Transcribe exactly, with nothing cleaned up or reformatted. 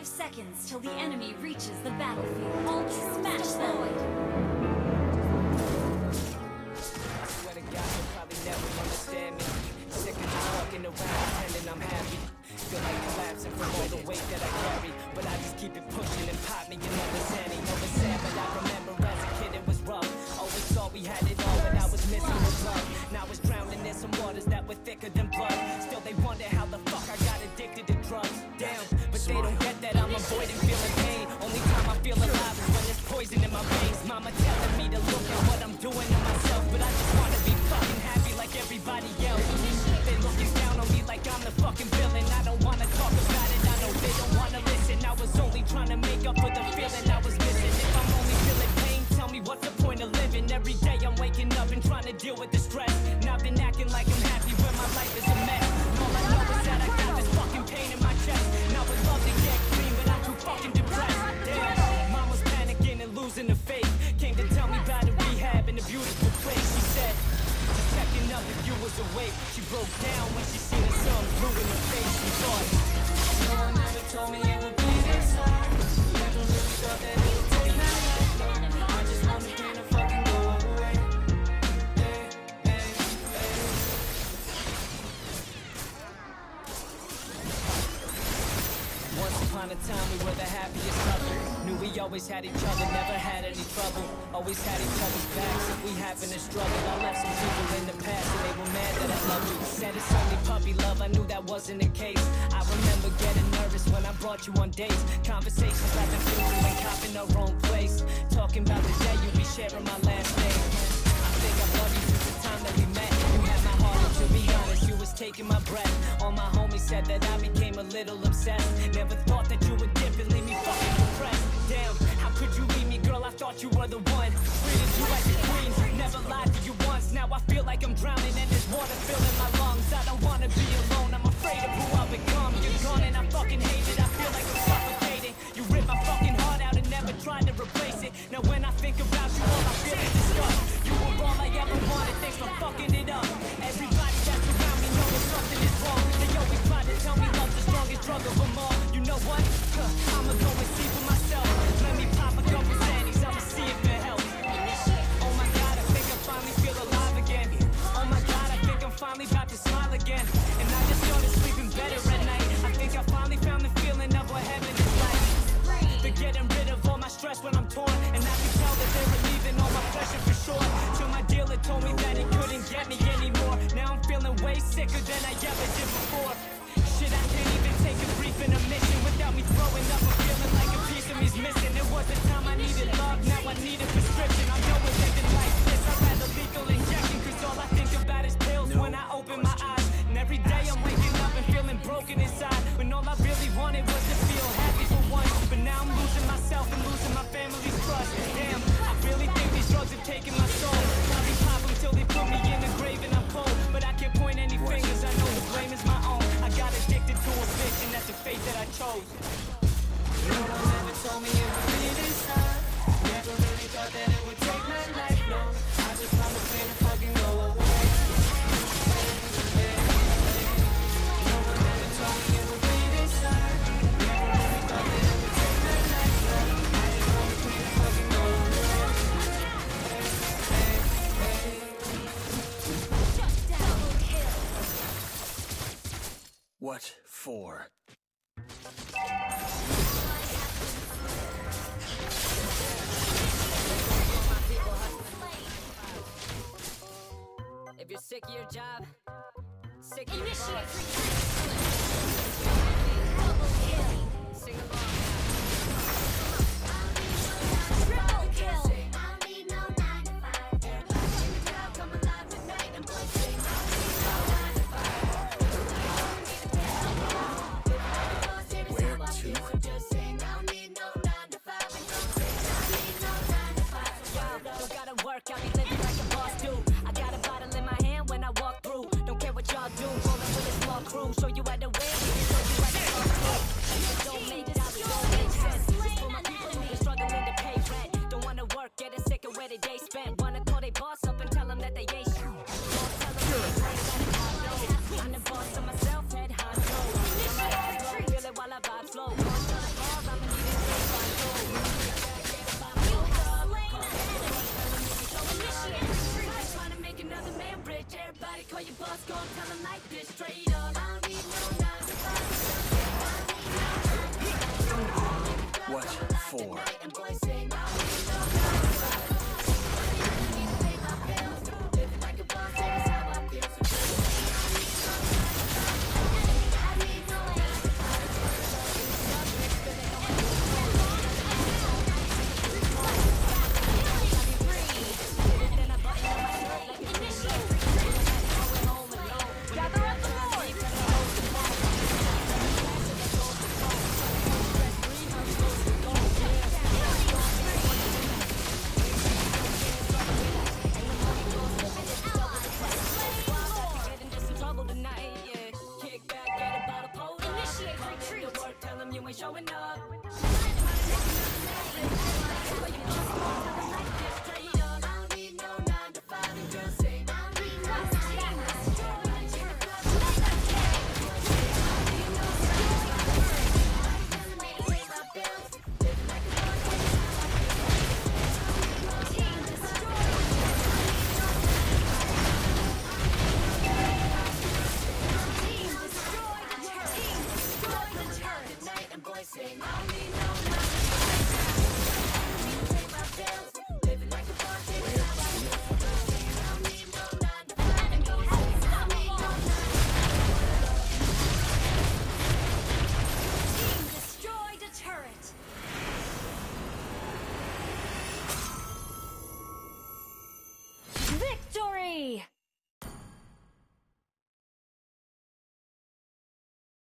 Five seconds till the enemy reaches the battlefield. Ultra smash deployed. I swear to God, you'll probably never understand me. Sick of just walking around pretending I'm happy. Feel like collapsing from all the weight that I carry, but I just keep it pushing and pop me another Zanny. No, it's sad, but I remember as a kid it was rough. Always thought we had it all, but I was missing was love. Now I was drowning in some waters that were thicker than blood. Still they wonder how the fuck I got addicted to drugs. Damn, but they don't get that I'm avoiding feeling pain. Only time I feel alive is when there's poison in my veins. Mama telling me to look at what I'm doing to myself, but I just wanna be fucking happy like everybody else. They looking down on me like I'm the fucking villain. I don't wanna talk about it, I know they don't wanna listen. I was only trying to make up for the feeling I was missing. If I'm only feeling pain, tell me what's the point of living? Every day I'm waking up and trying to deal with the stress. And I've been acting like I'm happy when my life is a mess. All I know is that I got this fucking pain in my chest. And I would love to get clean, but I'm too fucking depressed. Damn, mama's panicking and losing her faith. Came to tell me about a rehab in a beautiful place. She said, just checking up if you was awake. She broke down when she seen her son blue in her face. She thought, no one ever told me it would be this hard. Never really thought that it would take my life long. I just want the pain to fucking go away. Hey, hey, hey. Once upon a time we were the happiest couple. Knew we always had each other, never had any trouble. Always had each other's backs if we happen to struggle. I left some people in the past and they were mad that I loved you. Said it's only puppy love, I knew that wasn't the case. I remember getting nervous when I brought you on dates. Conversations like the future and copping our own place. Talking about the day you be sharing my last name. I think I love you since the time that we met. You had my heart, and to be honest, you was taking my breath. All my homies said that I became a little obsessed. Never thought that you would dip and leave me fucking depressed. Damn, how could you leave me, girl? I thought you were the one. Treated you like a queen, never lied to you once. Now I feel like I'm drowning and there's water filling my lungs. I don't wanna be alone, I'm afraid of who I'll become. You're gone and I fucking hate it, I feel like I'm suffocating. You ripped my fucking heart out and never tried to replace it. Now when I think about you, all I feel is disgust. You were all I ever wanted, thanks for fucking it up. Everybody that's around me knows something is wrong. They always try to tell me love's the strongest drug of them all. You know what? Huh, I'ma go and see for myself. Let me pop a couple Xannies, I'ma see if it helps. Oh my God, I think I finally feel alive again. Oh my God, I think I'm finally about to smile again. And I just started sleeping better at night. I think I finally found the feeling of what heaven is like. They're getting rid of all my stress when I'm torn. And I can tell that they're relieving all my pressure for sure. Till my dealer told me that he couldn't get me anymore. Now I'm feeling way sicker than I ever did before. Shit, I can't even take a brief intermission without me throwing up. I'm feeling like a piece of me's missing. There was a time I needed love, now I need a prescription. I'm done with living like this, I'd rather lethal injection. Cause all I think about is pills no when I open my eyes. And every day I'm waking up and feeling broken inside. When all I really wanted was to feel happy for once. But now I'm losing myself and losing my family's trust. Damn, I really think these drugs have taken my soul. Probably pop them till they put me in the grave and I'm cold. But I can't point any fingers, I know the blame is my own. I got addicted to a bitch and that's the fate that I chose. No one ever told me it would be this hard. Never really thought that it would take my life long. I just found the pain to fucking go away. No one ever told me it would be this hard. Never really thought that it would take my life long. I just found the pain to fucking go away. Double kill. What for? If you're sick of your job, sick of your Initiate boss, double kill. sing along. Triple kill. Where to? Don't gotta work, I be living like a boss do. I got a bottle in my hand when I walk through. Don't care what y'all do, rolling with a small crew. Show to work, tell them you ain't showing up. Sing, I need